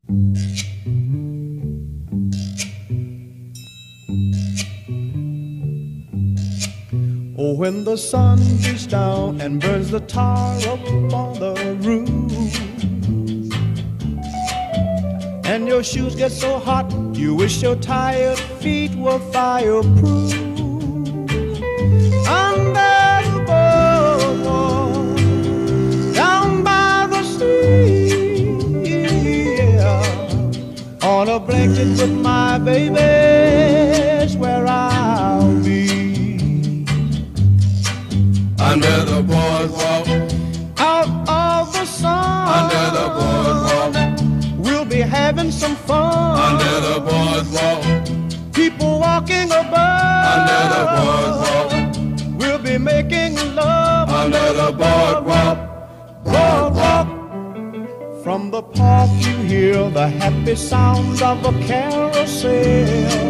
Oh, when the sun beats down and burns the tar up on the roof, and your shoes get so hot, you wish your tired feet were fireproof. Under the boardwalk, down by the sea, yeah, on a blanket with my baby's where I'll be. Under the boardwalk, out of the sun, under the boardwalk, we'll be having some fun. under the boardwalk, People walking above, under the boardwalk, we'll be making love. under the boardwalk, Boardwalk. From the park you hear the happy sounds of a carousel.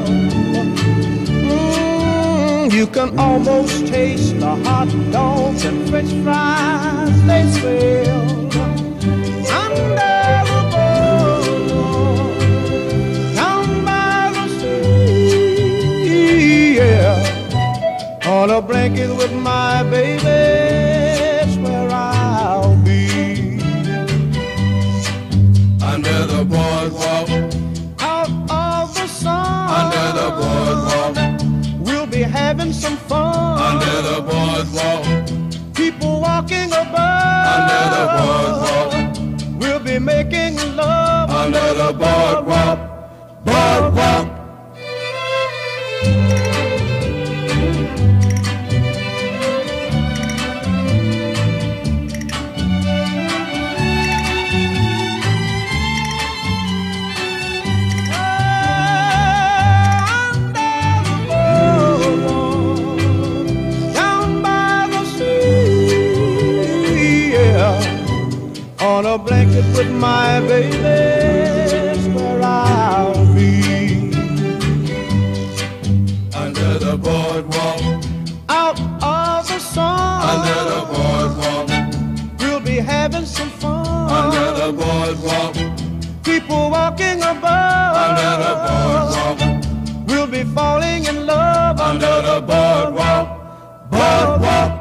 You can almost taste the hot dogs and french fries they sell. Under the boardwalk, down by the sea, yeah, on a blanket with my baby's where I'll be. under the boardwalk, Out of the sun, under the boardwalk, we'll be having some fun. under the boardwalk, People walking above, under the boardwalk, we'll be making love. under the boardwalk, boardwalk. On a blanket with my baby's where I'll be. Under the boardwalk, Out of the sun, under the boardwalk, we'll be having some fun. under the boardwalk, People walking above, under the boardwalk, we'll be falling in love. under the boardwalk, boardwalk.